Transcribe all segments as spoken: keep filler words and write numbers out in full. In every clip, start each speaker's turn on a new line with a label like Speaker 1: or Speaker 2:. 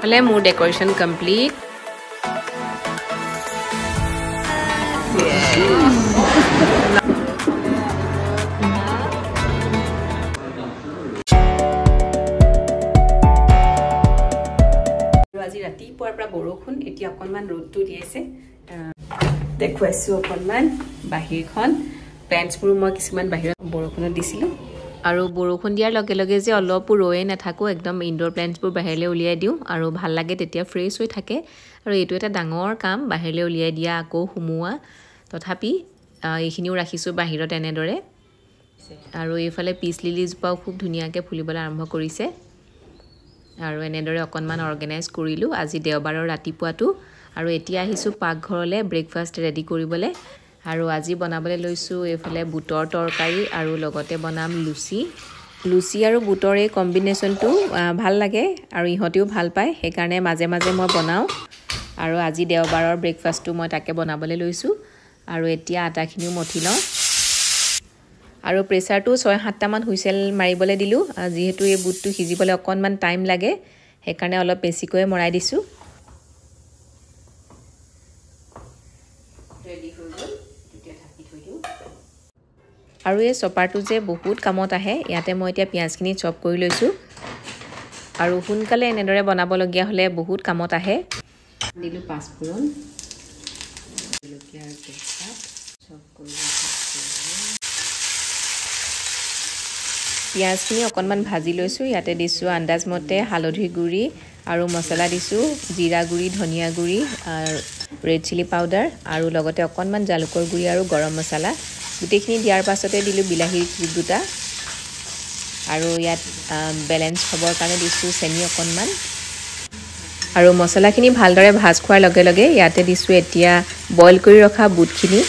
Speaker 1: এইফালে মোৰ decoration complete আজি ৰাতিপুৱাৰ পৰা বৰষুণ এতিয়া অকণমান ৰ'দটো দি আছে দেখুৱাইছো অকণমান বাহিৰখন প্লেন্টছবোৰ মই কিছুমান বাহিৰত বৰষুণত দিছিলোঁ আৰু বৰষুণ দিয়াৰ লগে লগে যে অলপো ৰৈ নাথাকো একদম ইনডোৰ প্লেন্টছবোৰ বাহিৰলৈ উলিয়াই দিওঁ আৰু ভাল লাগে তেতিয়া ফ্ৰেছ হৈ থাকে আৰু এইটো এটা ডাঙৰ কাম বাহিৰলৈ উলিয়াই দিয়া আকৌ সুমুৱা তথাপি এইখিনিও ৰাখিছোঁ বাহিৰত এনেদৰে আৰু এইফালে পিচ লিলিজোপাও খুব ধুনীয়াকৈ ফুলিবলৈ আৰম্ভ কৰিছে আৰু এনেদৰে অকণমান অৰ্গেনাইজ কৰিলোঁ আজি দেওবাৰৰ ৰাতিপুৱাটো আৰু এতিয়া আহিছোঁ পাকঘৰলৈ ব্ৰেকফাষ্ট ৰেডি কৰিবলৈ আৰু আজি বনাবলৈ লৈছোঁ এইফালে বুটৰ তৰকাৰী আৰু লগতে বনাম লুচি লুচি আৰু বুটৰ এই কম্বিনেশ্যনটো ভাল লাগে আৰু ইহঁতেও ভাল পায় সেইকাৰণে মাজে মাজে মই বনাওঁ আৰু আজি দেওবাৰৰ ব্ৰেকফাষ্টটো মই তাকে বনাবলৈ লৈছোঁ আৰু এতিয়া আটাখিনিও মঠি লওঁ আৰু প্ৰেছাৰটো ছয় সাতটামান হুইচেল মাৰিবলৈ দিলোঁ যিহেতু এই বুটটো সিজিবলৈ অকণমান টাইম লাগে সেইকাৰণে অলপ বেছিকৈ মৰাই দিছোঁ আৰু এই চপাৰটো যে বহুত কামত আহে ইয়াতে মই এতিয়া পিঁয়াজখিনি চপ কৰি লৈছোঁ আৰু সোনকালে এনেদৰে বনাবলগীয়া হ'লে বহুত কামত আহে দিলোঁ পাঁচফোৰণ জলকীয়াৰ তেজপাত চপ কৰি পিঁয়াজখিনি অকণমান ভাজি লৈছোঁ ইয়াতে দিছোঁ আন্দাজমতে হালধি গুড়ি আৰু মছলা দিছোঁ জিৰা গুড়ি ধনিয়া গুড়ি ৰেড চিলি পাউডাৰ আৰু লগতে অকণমান জালুকৰ গুড়ি আৰু গৰম মছলা গোটেইখিনি দিয়াৰ পাছতে দিলোঁ বিলাহী দুটা আৰু ইয়াত বেলেঞ্চ হ'বৰ কাৰণে দিছোঁ চেনি অকণমান আৰু মছলাখিনি ভালদৰে ভাজ খোৱাৰ লগে লগে ইয়াতে দিছোঁ এতিয়া বইল কৰি ৰখা বুটখিনি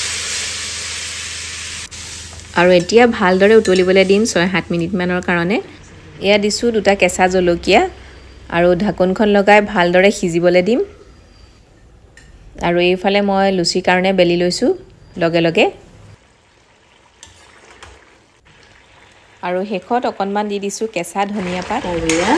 Speaker 1: আৰু এতিয়া ভালদৰে উতলিবলৈ দিম ছয় সাত মিনিটমানৰ কাৰণে এয়া দিছোঁ দুটা কেঁচা জলকীয়া আৰু ঢাকনখন লগাই ভালদৰে সিজিবলৈ দিম আৰু এইফালে মই লুচিৰ কাৰণে বেলি লৈছোঁ লগে লগে আৰু শেষত অকণমান দি দিছোঁ কেঁচা ধনিয়া পাত আৰু এয়া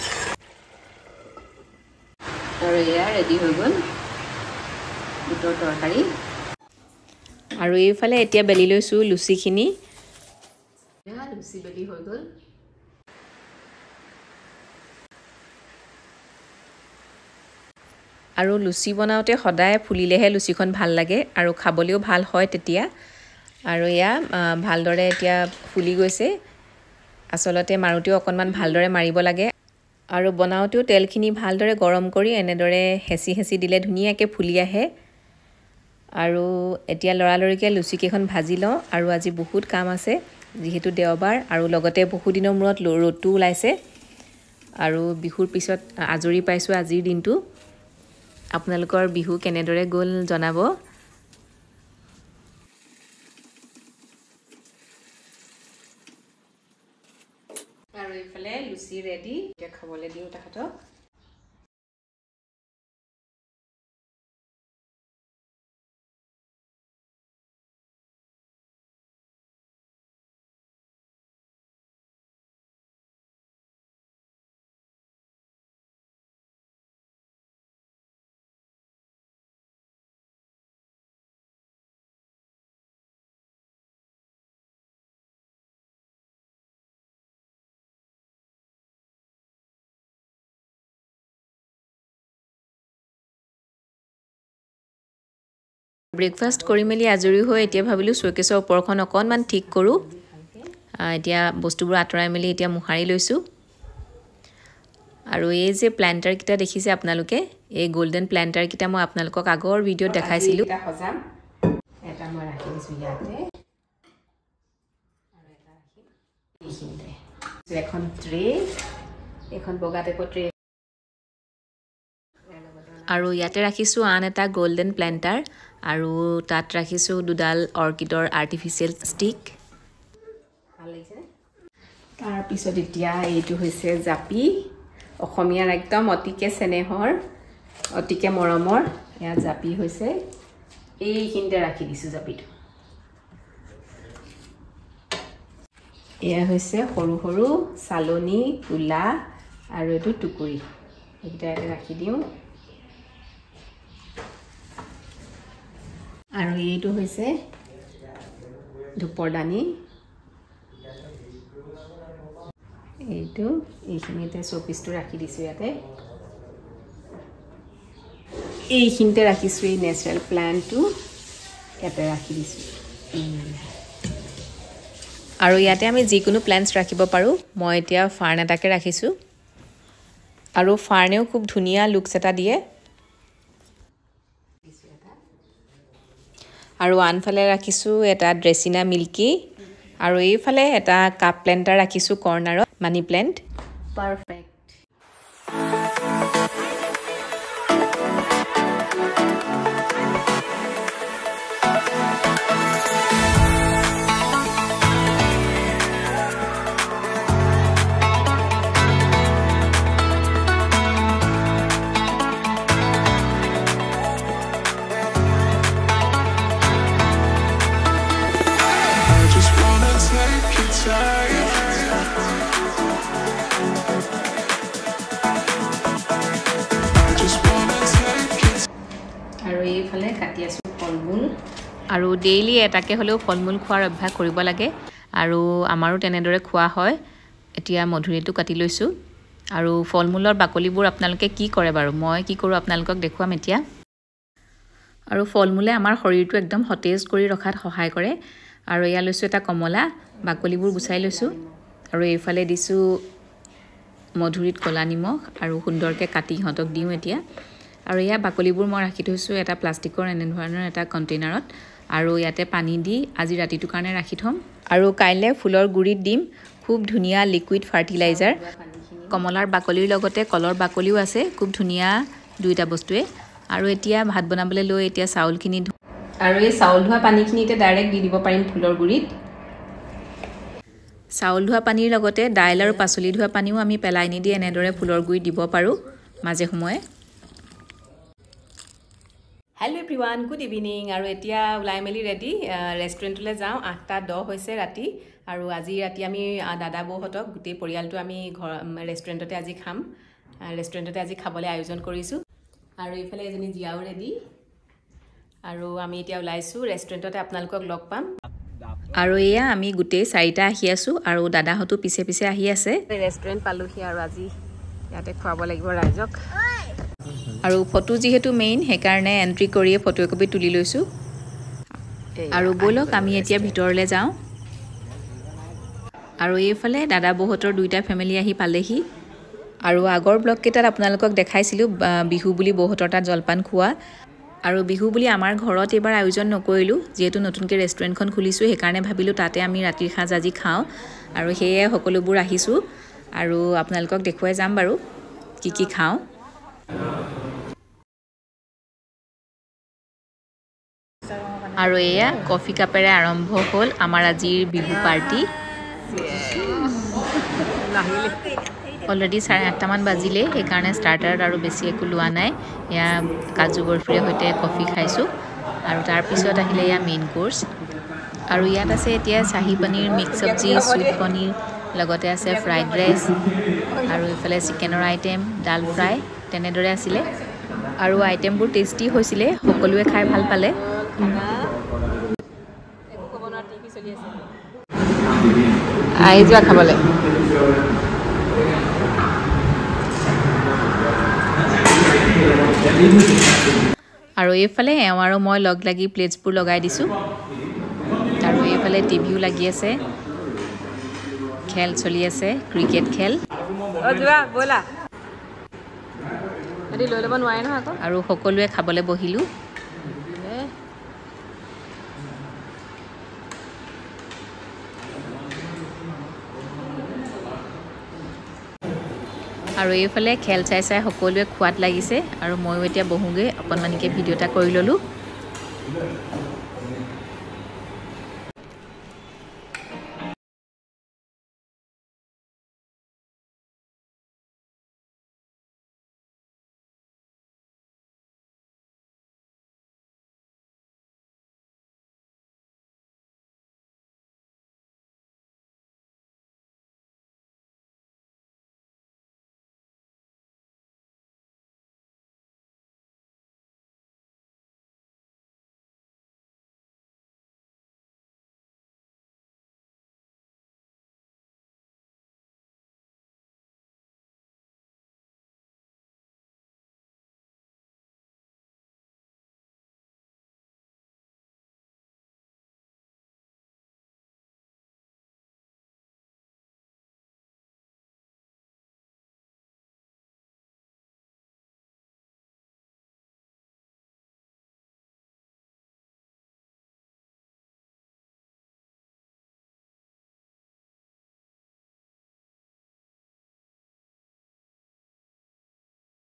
Speaker 1: আৰু এয়া ৰেডি হৈ গ'ল বুটৰ তৰকাৰী আৰু এইফালে এতিয়া বেলি লৈছোঁ লুচিখিনি লুচি বেলি হৈ গ'ল আৰু লুচি বনাওঁতে সদায় ফুলিলেহে লুচিখন ভাল লাগে আৰু খাবলৈও ভাল হয় তেতিয়া আৰু এয়া ভালদৰে এতিয়া ফুলি গৈছে আচলতে মাৰোতেও অকণমান ভালদৰে মাৰিব লাগে আৰু বনাওঁতেও তেলখিনি ভালদৰে গৰম কৰি এনেদৰে হেঁচি হেঁচি দিলে ধুনীয়াকৈ ফুলি আহে আৰু এতিয়া লৰালৰিকৈ লুচিকেইখন ভাজি লওঁ আৰু আজি বহুত কাম আছে যিহেতু দেওবাৰ আৰু লগতে বহুদিনৰ মূৰত ৰ'দটো ওলাইছে আৰু বিহুৰ পিছত আজৰি পাইছোঁ আজিৰ দিনটো আপোনালোকৰ বিহু কেনেদৰে গ'ল জনাব আৰু এইফালে লুচি ৰেডি এতিয়া খাবলৈ দিওঁ তাহাঁতক ব্ৰেকফাষ্ট কৰি মেলি আজৰি হৈ এতিয়া ভাবিলোঁ শ্ব'কেছৰ ওপৰখন অকণমান ঠিক কৰোঁ এতিয়া বস্তুবোৰ আঁতৰাই মেলি এতিয়া মোহাৰি লৈছোঁ আৰু এই যে প্লেণ্টাৰকেইটা দেখিছে আপোনালোকে এই গল্ডেন প্লেণ্টাৰকেইটা মই আপোনালোকক আগৰ ভিডিঅ'ত দেখাইছিলোঁ সজাম এটা মই ৰাখি দিছোঁ ইয়াতে আৰু এটা ৰাখিম এইখিনিতে এখন ট্ৰে এখন বগা টাইপৰ ট্ৰে আৰু ইয়াতে ৰাখিছোঁ আন এটা গল্ডেন প্লেণ্টাৰ আৰু তাত ৰাখিছোঁ দুডাল অৰ্কিডৰ আৰ্টিফিচিয়েল ষ্টিক ভাল লাগিছে তাৰপিছত এতিয়া এইটো হৈছে জাপি অসমীয়াৰ একদম অতিকে চেনেহৰ অতিকে মৰমৰ ইয়াত জাপি হৈছে এইখিনিতে ৰাখি দিছোঁ জাপিটো এয়া হৈছে সৰু সৰু চালনী কুলা আৰু এইটো টুকুৰি এইকেইটা ইয়াতে ৰাখি দিওঁ আৰু এইটো হৈছে ধূপৰ দানি এইটো এইখিনিতে শোপিসটো ৰাখি দিছোঁ ইয়াতে এইখিনিতে ৰাখিছোঁ এই নেচাৰেল প্লান্টটো ইয়াতে ৰাখি দিছোঁ আৰু ইয়াতে আমি যিকোনো প্লান্টছ ৰাখিব পাৰোঁ মই এতিয়া ফাৰ্ন এটাকে ৰাখিছোঁ আৰু ফাৰ্নেও খুব ধুনীয়া লুকছ এটা দিয়ে আৰু আনফালে ৰাখিছোঁ এটা ড্ৰেছিনা মিল্কি আৰু এইফালে এটা কাপ প্লেণ্টাৰ ৰাখিছোঁ কৰ্নাৰত মানি প্লেণ্ট পাৰফেক্ট আৰু ডেইলি এটাকে হ'লেও ফলমূল খোৱাৰ অভ্যাস কৰিব লাগে আৰু আমাৰো তেনেদৰে খোৱা হয় এতিয়া মধুৰিটো কাটি লৈছোঁ আৰু ফলমূলৰ বাকলিবোৰ আপোনালোকে কি কৰে বাৰু মই কি কৰোঁ আপোনালোকক দেখুৱাম এতিয়া আৰু ফলমূলে আমাৰ শৰীৰটো একদম সতেজ কৰি ৰখাত সহায় কৰে আৰু এয়া লৈছোঁ এটা কমলা বাকলিবোৰ গুচাই লৈছোঁ আৰু এইফালে দিছোঁ মধুৰিত কলা নিমখ আৰু সুন্দৰকৈ কাটি ইহঁতক দিওঁ এতিয়া আৰু এয়া বাকলিবোৰ মই ৰাখি থৈছোঁ এটা প্লাষ্টিকৰ এনে ধৰণৰ এটা কণ্টেইনাৰত আৰু ইয়াতে পানী দি আজি ৰাতিটোৰ কাৰণে ৰাখি থ'ম আৰু কাইলৈ ফুলৰ গুৰিত দিম খুব ধুনীয়া লিকুইড ফাৰ্টিলাইজাৰ কমলাৰ বাকলিৰ লগতে কলৰ বাকলিও আছে খুব ধুনীয়া দুইটা বস্তুৱে আৰু এতিয়া ভাত বনাবলৈ লৈ এতিয়া চাউলখিনি আৰু এই চাউল ধোৱা পানীখিনিতে ডাইৰেক্ট দি দিব পাৰিম ফুলৰ গুৰিত চাউল ধোৱা পানীৰ লগতে দাইল আৰু পাচলি ধোৱা পানীও আমি পেলাই নিদি এনেদৰে ফুলৰ গুৰিত দিব পাৰোঁ মাজে সময়ে হেল্ল' এভৰিৱান গুড ইভিনিং আৰু এতিয়া ওলাই মেলি ৰেডি ৰেষ্টুৰেণ্টলৈ যাওঁ আঠটা দহ হৈছে ৰাতি আৰু আজি ৰাতি আমি দাদা বৌহঁতক গোটেই পৰিয়ালটো আমি ঘৰ ৰেষ্টুৰেণ্টতে আজি খাম ৰেষ্টুৰেণ্টতে আজি খাবলৈ আয়োজন কৰিছোঁ আৰু এইফালে এজনী জীয়াও ৰেডি আৰু আমি এতিয়া ওলাইছোঁ ৰেষ্টুৰেণ্টতে আপোনালোকক লগ পাম আৰু এয়া আমি গোটেই চাৰিটা আহি আছোঁ আৰু দাদাহঁতো পিছে পিছে আহি আছে ৰেষ্টুৰেণ্ট পালোহি আৰু আজি ইয়াতে খুৱাব লাগিব ৰাইজক আৰু ফটো যিহেতু মেইন সেইকাৰণে এণ্ট্ৰি কৰিয়ে ফটো একপি তুলি লৈছোঁ আৰু ব'লক আমি এতিয়া ভিতৰলৈ যাওঁ আৰু এইফালে দাদা বৌহঁতৰ দুইটা ফেমিলি আহি পালেহি আৰু আগৰ ব্লগকেইটাত আপোনালোকক দেখাইছিলোঁ বিহু বুলি বৌহঁতৰ তাত জলপান খোৱা আৰু বিহু বুলি আমাৰ ঘৰত এইবাৰ আয়োজন নকৰিলোঁ যিহেতু নতুনকৈ ৰেষ্টুৰেণ্টখন খুলিছোঁ সেইকাৰণে ভাবিলোঁ তাতে আমি ৰাতিৰ সাঁজ আজি খাওঁ আৰু সেয়ে সকলোবোৰ আহিছোঁ আৰু আপোনালোকক দেখুৱাই যাম বাৰু কি কি খাওঁ আৰু এয়া কফি কাপেৰে আৰম্ভ হ'ল আমাৰ আজিৰ বিহু পাৰ্টি অলৰেডি চাৰে আঠটামান বাজিলে সেইকাৰণে ষ্টাৰ্টাৰত আৰু বেছি একো লোৱা নাই এয়া কাজু বৰফিৰে সৈতে কফি খাইছোঁ আৰু তাৰপিছত আহিলে এয়া মেইন কোৰ্চ আৰু ইয়াত আছে এতিয়া চাহী পনীৰ মিক্স চব্জি চুইট পনীৰ লগতে আছে ফ্ৰাইড ৰাইচ আৰু এইফালে চিকেনৰ আইটেম ডাল ফ্ৰাই তেনেদৰে আছিলে আৰু আইটেমবোৰ টেষ্টি হৈছিলে সকলোৱে খাই ভাল পালে আহি যোৱা খাবলৈ আৰু এইফালে এওঁ আৰু মই লগ লাগি প্লেটছবোৰ লগাই দিছোঁ আৰু এইফালে টিভিও লাগি আছে খেল চলি আছে ক্ৰিকেট খেল লৈ ল'ব নোৱাৰে নহয় আকৌ আৰু সকলোৱে খাবলৈ বহিলোঁ আৰু এইফালে খেল চাই চাই সকলোৱে খোৱাত লাগিছে আৰু ময়ো এতিয়া বহোগৈ অকণমানিকৈ ভিডিঅ' এটা কৰি ল'লোঁ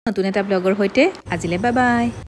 Speaker 1: নতুন এটা ব্লগৰ সৈতে আজিলে বাই বাই।